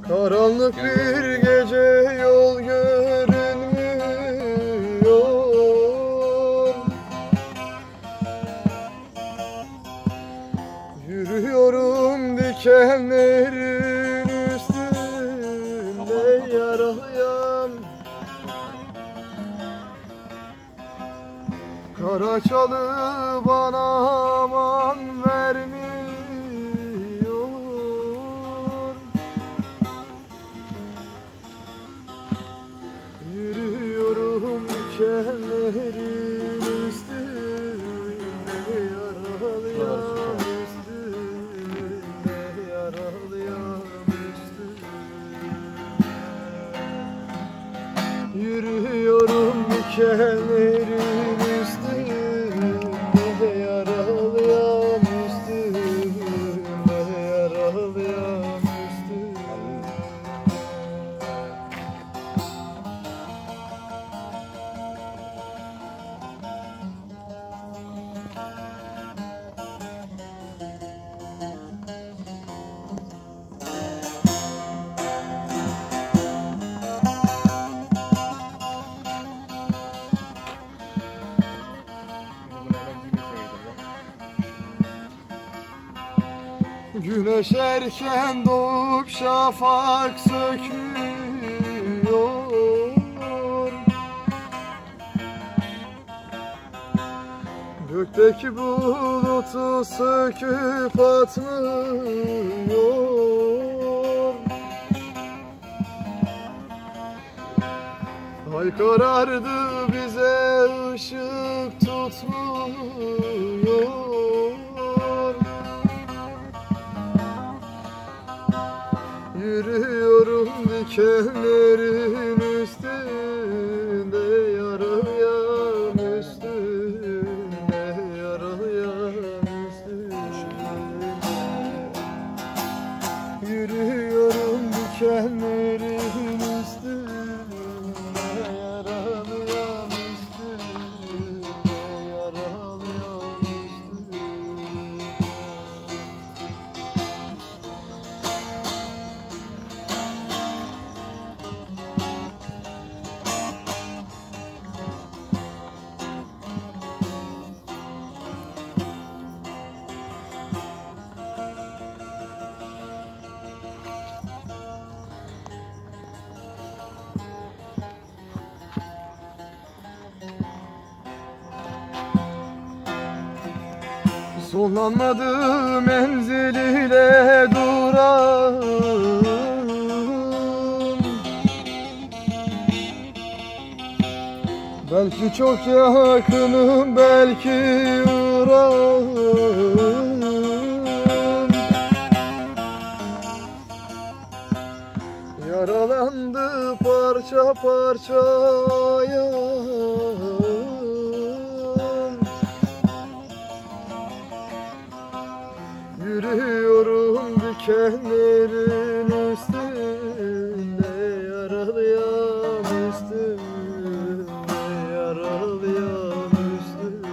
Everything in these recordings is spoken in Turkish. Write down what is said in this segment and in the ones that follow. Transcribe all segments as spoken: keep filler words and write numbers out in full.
Karanlık bir gece, yol görünmüyor. Yürüyorum dikenlerin üstünde yaralıyam. Karaçalı bana aman vermiyor. Yürüyorum dikenlerin üstünde yaralıyam, üstünde yaralıyam, üstünde. Yürüyorum dikenlerin üstünde yaralıyam, üstünde yaralıyam, üstünde. Güneş erken doğup şafak sökmüyor. Gökteki bulutu söküp atmıyor. Ay karardı, bize ışık tutmuyor. Yürüyorum dikenlerin üstünde yaralıyam, üstünde yaralıyam, üstünde. Yürüyorum dikenlerin üstünde yaralıyam, üstünde yaralıyam, üstünde. Sonlanmadı menzil ile durağım. Belki çok yakınım, belki uzağım. Yaralandı parça parça ayağım. Yürüyorum dikenlerin üstünde yaralıyam, üstünde yaralıyam, üstünde.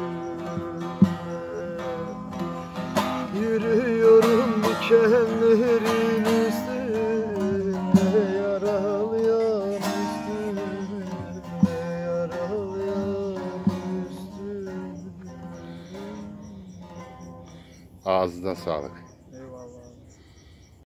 Yürüyorum dikenlerin üstünde yaralıyam, üstünde yaralıyam, üstünde. Ağzına sağlık.